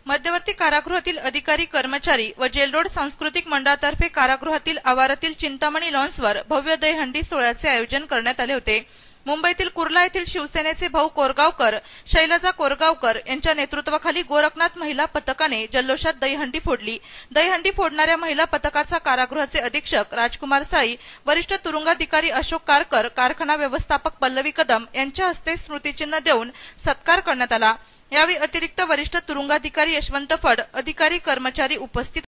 मध्यवर्ती कारागृहातील अधिकारी कर्मचारी व जेलरोड सांस्कृतिक मंडळातर्फे कारागृहातील आवारातील चिंतामणी लॉन्सवर भव्य दहीहंडी सोहळ्याचे आयोजन करण्यात आले होते। मुंबईतील कुर्ला येथील शिवसेनेचे भाऊ कोरगावकर, शैलजा कोरगावकर यांच्या नेतृत्वाखाली गोरखनाथ महिला पथकाने जल्लोषात दहीहंडी फोडली। दहीहंडी फोडणाऱ्या महिला पथकाचा कारागृहाचे अधीक्षक राजकुमार साळी, वरिष्ठ तुरुंगाधिकारी अशोक कारकर, कारखाना व्यवस्थापक पल्लवी कदम यांच्या हस्ते स्मृतिचिन्ह देऊन सत्कार करण्यात आला। यावेळी अतिरिक्त वरिष्ठ तुरुंगाधिकारी यशवंत फड, अधिकारी कर्मचारी उपस्थित।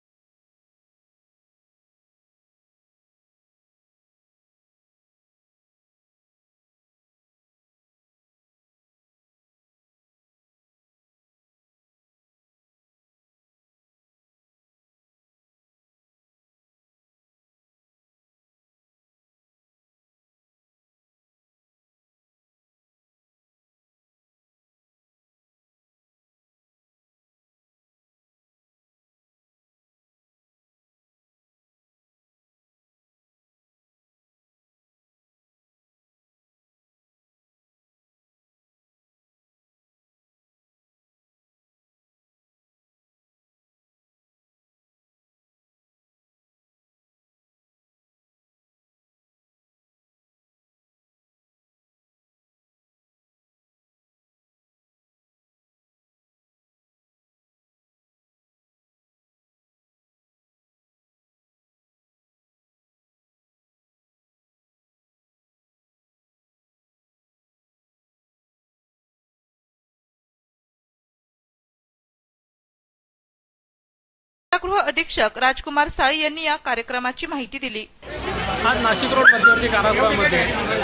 कारागृह अधीक्षक राजकुमार साळी यांनी या कार्यक्रमाची माहिती दिली। आज नाशिक रोड मध्यवर्ती कारागृहामध्ये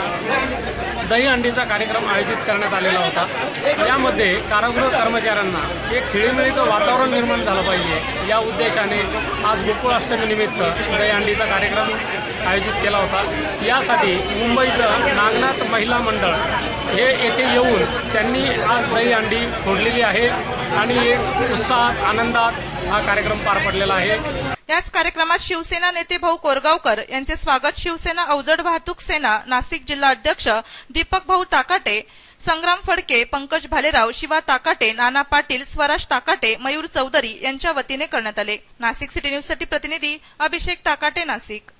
दहीहंडीचा कार्यक्रम आयोजित करण्यात आलेला होता। यामध्ये कारागृह कर्मचाऱ्यांना एक खेळीमेळीचं वातावरण निर्माण झालं पाहिजे या उद्देशाने आज गोकुळाष्टमीनिमित्त दहीहंडीचा कार्यक्रम आयोजित केला होता। यासाठी मुंबईचं नागनाथ महिला मंडळ हे येथे येऊन त्यांनी आज दहीहंडी फोडलेली आहे आणि एक उत्साहात आनंदात हा कार्यक्रम पार पडलेला आहे। याच कार्यक्रमात शिवसेना नेते भाऊ कोरगावकर यांचे स्वागत शिवसेना अवजड वाहतूक सेना नाशिक जिल्हा अध्यक्ष दीपक भाऊ ताकाटे, संग्राम फडके, पंकज भालेराव, शिवा ताकाटे, नाना पाटील, स्वराज ताकाटे, मयूर चौधरी यांच्या वतीने करण्यात आले। नाशिक सिटी न्यूज साठी प्रतिनिधी अभिषेक ताकाटे, नाशिक।